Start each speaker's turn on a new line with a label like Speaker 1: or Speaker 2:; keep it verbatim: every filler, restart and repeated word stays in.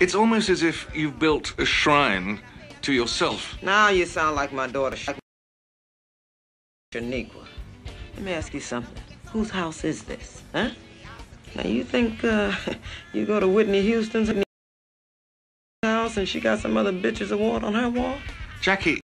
Speaker 1: It's almost as if you've built a shrine to yourself.
Speaker 2: Now you sound like my daughter, Shaniqua. Let me ask you something. Whose house is this, huh? Now you think uh, you go to Whitney Houston's house and she got some other bitch's award on her wall?
Speaker 1: Jackie,